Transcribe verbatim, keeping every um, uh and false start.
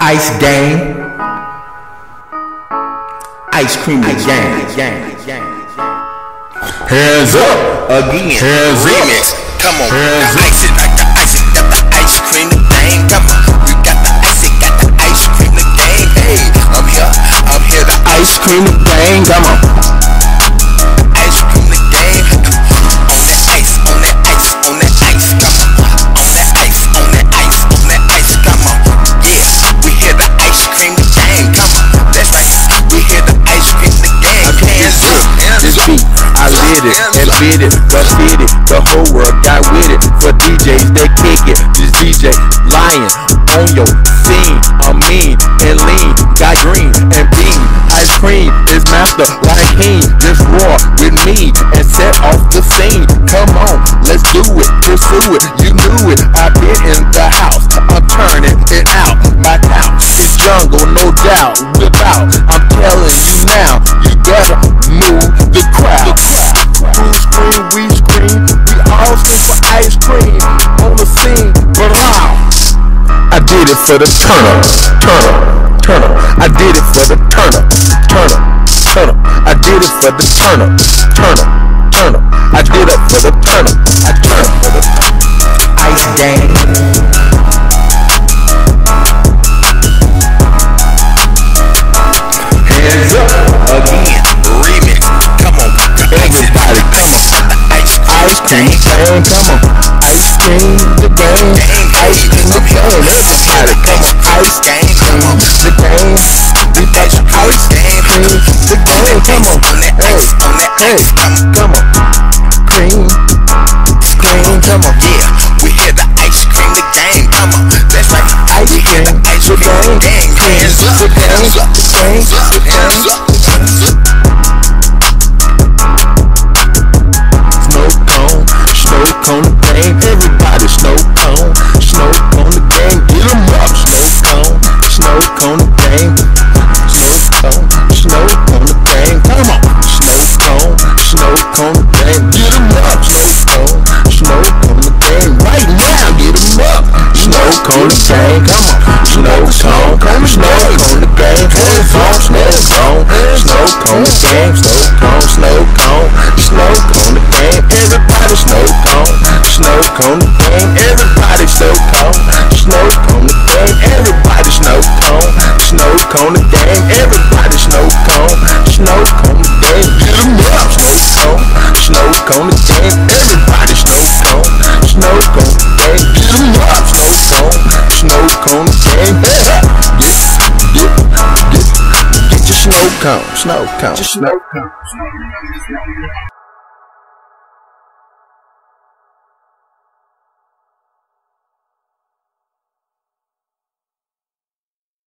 Ice Game, Ice Cream the Game. Hands up Again, Hands remix. up Come on, Hands the up. ice it, got the ice it, got the ice cream the game. Come on, we got the ice it, got the ice cream the game. Hey, I'm here, I'm here, the Ice Cream the Game, come on. ice cream the game. On that ice, on that ice, on that ice, come on. On that ice, on that ice, on that ice, come on. Yeah, we hear the ice cream the game. Come on, that's right, we hear the ice cream the game. Hands up, hands This up. beat, I lit it and bit it, but did it. The whole world got with it. For D Js, they kick it. This D J lying on your scene. I'm mean and lean, got green and bean. Ice cream is master like King. Just roar with me and set off the scene. Come on, let's do it, pursue it. You knew it. I've been in the house. I'm turning it out. My couch is jungle, no doubt. Without, I'm telling you now, you better move the crowd. Who scream, we scream. We all scream for ice cream on the scene. But wow, I did it for the turn up, turn up, turn up. I did it for the turn up, turn up, turn up. I did it for the turn up, turn up, turn up. I did it for the turn up. I turn up for the Ice Game. Hands up again. Remix. Come on, the ice it, Everybody, got the come ice it, got the ice Ice cream cream the the game. game, come on. Ice cream the game, ice cream the game. Everybody, come on. Ice game, come on. the game. We got the ice cream the game, come on. On that Hey, ice, on that hey, ice, come on. come on. Cream, cream, come on. Yeah, we hear the ice cream the game. Come on, that's right. Ice We hear the cream ice the cream the game, game. Hands up, the game, hands up, the game, hands up, the hands game. up, hands up. Snow cone, snow cone the game. Everybody snow cone, snow cone the game. Get 'em up, snow cone, snow cone the game. Snow cone, snow cone the game. Come on, snow cone, snow cone the game. Get 'em up, snow cone, snow cone the game. Right now, get 'em up, snow cone the game. Come on, snow cone, snow cone the game. Hands on, snow cone, snow cone the game. Snow cone, snow cone, snow cone the game. Everybody snow cone, snow cone the game. Everybody snow cone, snow cone the game. Everybody snow cone, snow cone the game. Everybody snow cone, snow cone the game. Get 'em up, snow cone, snow cone the game. Everybody snow cone, snow cone the game. Get 'em up, snow cone, snow cone the game. Get, get, get, get your snow cone, snow cone, snow cone.